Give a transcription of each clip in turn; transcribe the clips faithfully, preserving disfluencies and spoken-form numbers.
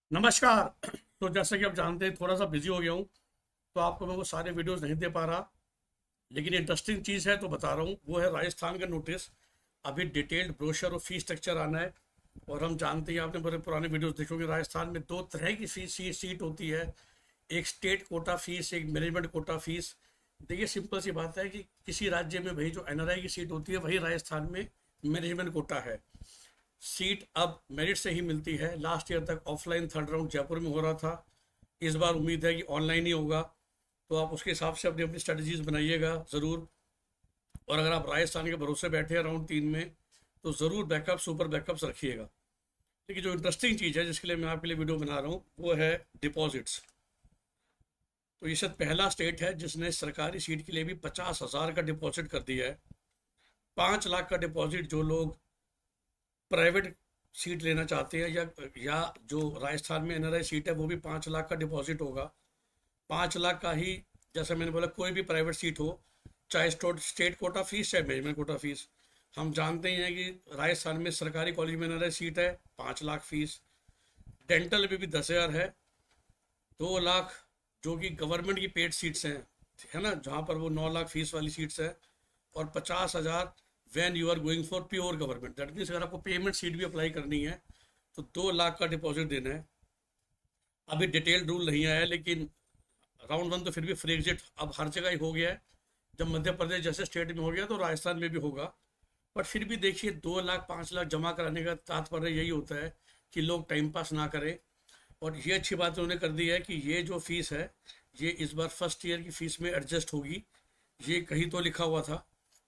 नमस्कार। तो जैसा कि आप जानते हैं थोड़ा सा बिजी हो गया हूँ, तो आपको मैं वो सारे वीडियोस नहीं दे पा रहा। लेकिन इंटरेस्टिंग चीज़ है तो बता रहा हूँ, वो है राजस्थान का नोटिस। अभी डिटेल्ड ब्रोशर और फीस स्ट्रक्चर आना है। और हम जानते हैं, आपने बड़े पुराने वीडियोस देखोगे, राजस्थान में दो तरह की फीस सी, सीट होती है। एक स्टेट कोटा फीस, एक मैनेजमेंट कोटा फीस। देखिए, सिंपल सी बात है कि किसी राज्य में वही जो एनआरआई की सीट होती है, वही राजस्थान में मैनेजमेंट कोटा है। सीट अब मेरिट से ही मिलती है। लास्ट ईयर तक ऑफलाइन थर्ड राउंड जयपुर में हो रहा था। इस बार उम्मीद है कि ऑनलाइन ही होगा। तो आप उसके हिसाब से अपनी अपनी स्ट्रेटजीज बनाइएगा ज़रूर। और अगर आप राजस्थान के भरोसे बैठे हैं राउंड तीन में, तो ज़रूर बैकअप सुपर बैकअप्स रखिएगा। लेकिन जो इंटरेस्टिंग चीज़ है जिसके लिए मैं आपके लिए वीडियो बना रहा हूँ, वो है डिपॉजिट्स। तो ये शायद पहला स्टेट है जिसने सरकारी सीट के लिए भी पचास हज़ार का डिपॉजिट कर दिया है। पाँच लाख का डिपॉजिट जो लोग प्राइवेट सीट लेना चाहते हैं, या या जो राजस्थान में एनआरआई सीट है, वो भी पाँच लाख का डिपॉजिट होगा। पाँच लाख का ही, जैसा मैंने बोला, कोई भी प्राइवेट सीट हो, चाहे स्टेट कोटा फीस चाहे मैनेजमेंट कोटा फीस। हम जानते ही हैं कि राजस्थान में सरकारी कॉलेज में एनआरआई सीट है, पाँच लाख फीस। डेंटल में भी दस हज़ार है। दो लाख, जो कि गवर्नमेंट की पेड सीट्स हैं, है ना, जहाँ पर वो नौ लाख फीस वाली सीट्स है। और पचास हज़ार when you are going for pure government, that means अगर आपको पेमेंट सीट भी अप्लाई करनी है तो दो लाख का डिपॉजिट देना है। अभी डिटेल्ड रूल नहीं आया, लेकिन राउंड वन तो फिर भी फ्री एग्जिट अब हर जगह ही हो गया है। जब मध्य प्रदेश जैसे स्टेट में हो गया, तो राजस्थान में भी होगा। बट फिर भी देखिए, दो लाख पाँच लाख जमा कराने का तात्पर्य यही होता है कि लोग टाइम पास ना करें। और ये अच्छी बात उन्होंने कर दी है कि ये जो फीस है, ये इस बार फर्स्ट ईयर की फीस में एडजस्ट होगी। ये कहीं तो लिखा हुआ था।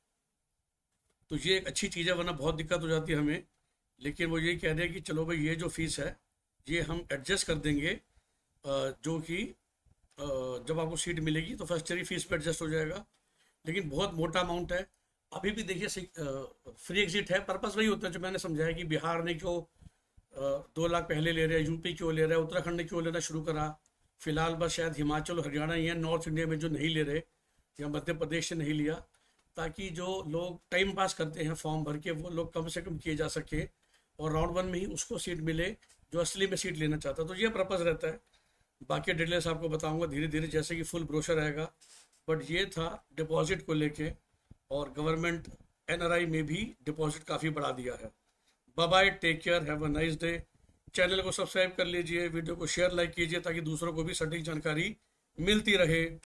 तो ये एक अच्छी चीज़ है, वरना बहुत दिक्कत हो जाती है हमें। लेकिन वो यही कह रहे हैं कि चलो भाई, ये जो फीस है ये हम एडजस्ट कर देंगे। अ, जो कि अ, जब आपको सीट मिलेगी तो फर्स्ट ईयर की फीस पे एडजस्ट हो जाएगा। लेकिन बहुत मोटा अमाउंट है। अभी भी देखिए, फ्री एग्जिट है, पर्पस वही होता है जो मैंने समझाया कि बिहार ने क्यों अ, दो लाख पहले ले रहे हैं, यूपी क्यों ले रहा है, उत्तराखंड ने क्यों लेना शुरू करा। फिलहाल बस शायद हिमाचल और हरियाणा ही है नॉर्थ इंडिया में जो नहीं ले रहे, या मध्य प्रदेश से नहीं लिया। ताकि जो लोग टाइम पास करते हैं फॉर्म भर के, वो लोग कम से कम किए जा सके, और राउंड वन में ही उसको सीट मिले जो असली में सीट लेना चाहता है। तो ये पर्पज़ रहता है। बाकी डिटेल्स आपको बताऊंगा धीरे धीरे, जैसे कि फुल ब्रोशर आएगा। बट ये था डिपॉजिट को लेके। और गवर्नमेंट एनआरआई में भी डिपॉजिट काफ़ी बढ़ा दिया है। Bye bye, take care, have a nice day. Channel को सब्सक्राइब कर लीजिए, वीडियो को शेयर लाइक कीजिए, ताकि दूसरों को भी सटीक जानकारी मिलती रहे।